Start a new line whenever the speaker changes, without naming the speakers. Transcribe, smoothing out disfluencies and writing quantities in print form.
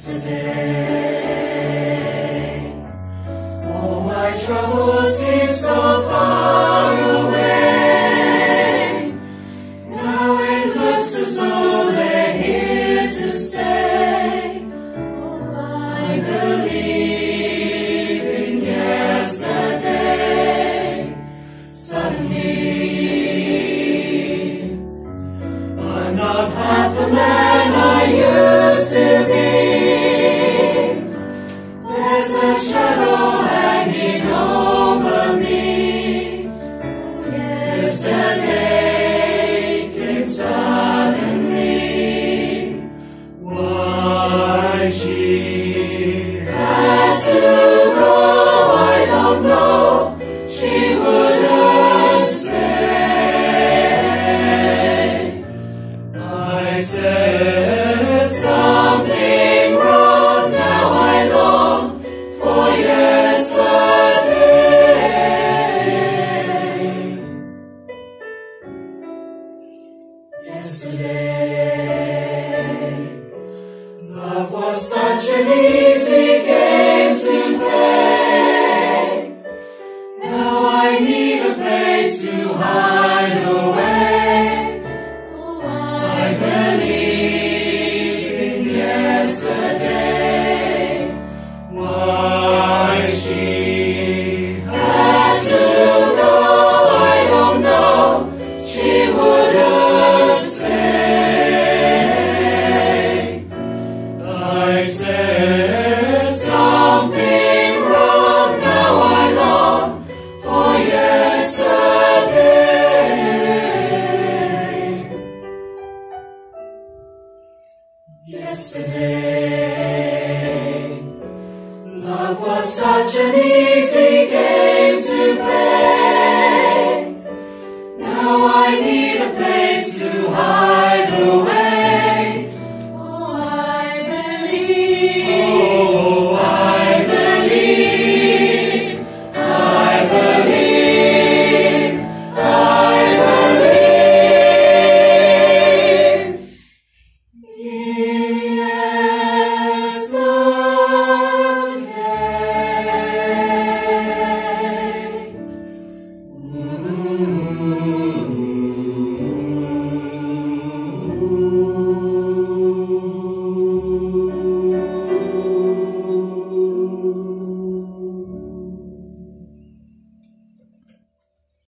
yesterday. All my troubles seem so far away. Now it looks as though they're here to stay. Oh, I believe in yesterday. Suddenly, I'm not half the man I used to be. There's a shadow hanging over me. Yesterday came suddenly. Why she had to go, I don't know. She wouldn't stay. I said something wrong, now I long for yesterday. Yesterday, love was such an easy game to play. Now I need a place to hide away. Oh, I believe in yesterday. Why she had to go, I don't know. She wouldn't stay. I said something wrong, now I long for yesterday. Yesterday, love was such an easy game to play. Now I need a place to hide away. Oh, I believe. Oh, I believe. I believe. I believe. Yesterday.